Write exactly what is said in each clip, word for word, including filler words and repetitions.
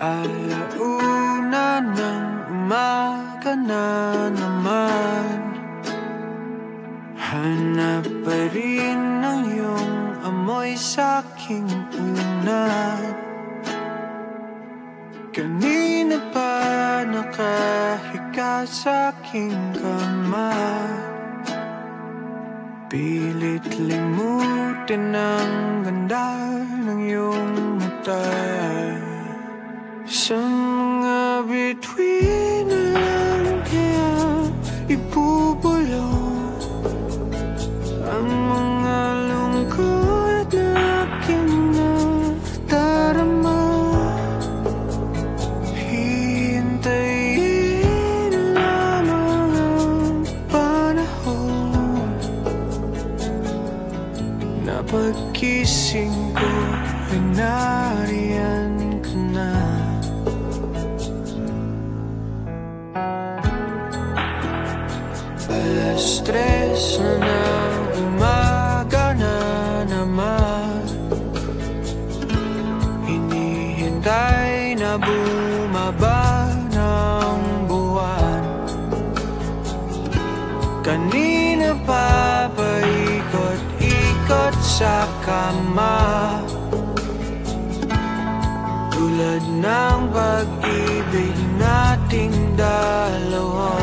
Alauna ng umaga na naman, hanap pa rin ang iyong amoy sa'king unan. Kanina pa nakahiga sa'king kama, pilit limutin ang ganda ng iyong mata. Sa mga bituin na lang kaya ibubulong ang mga lungkot na aking nadarama. Hintayin lamang ang panahon na pagkising ko ay nariyan ka na. Alas tres na ng umaga na naman, hinihintay na bumaba ng buwan. Kanina pa paikot-ikot sa kama, tulad ng pag-ibig nating dalawa.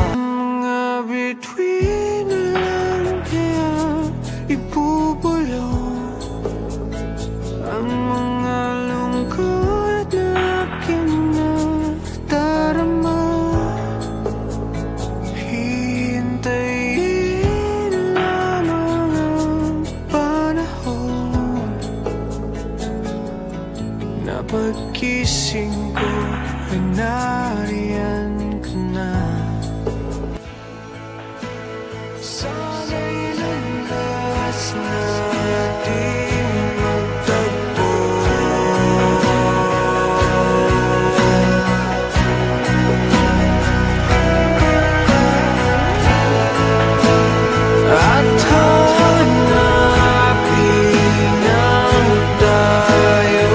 Bituin na lang kaya ibubulong ang mga lungkot na aking nadarama. Hintayin lamang ang panahon na pagkising ko ay nariyan ka na. Sana'y landas natin magtagpo, at hanapin ang tayo.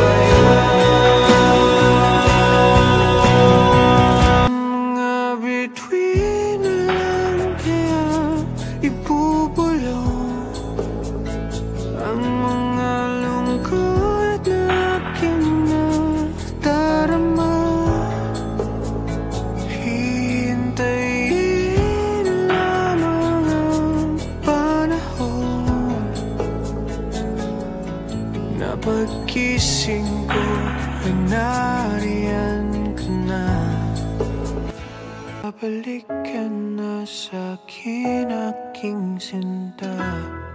Mga bituin na lang kaya ibubulong ang mga lungkot na aking nadarama. Hintayin lamang ang panahon na pagkising ko ay nariyan ka na. Babalik ka na sa'kin, aking sinta.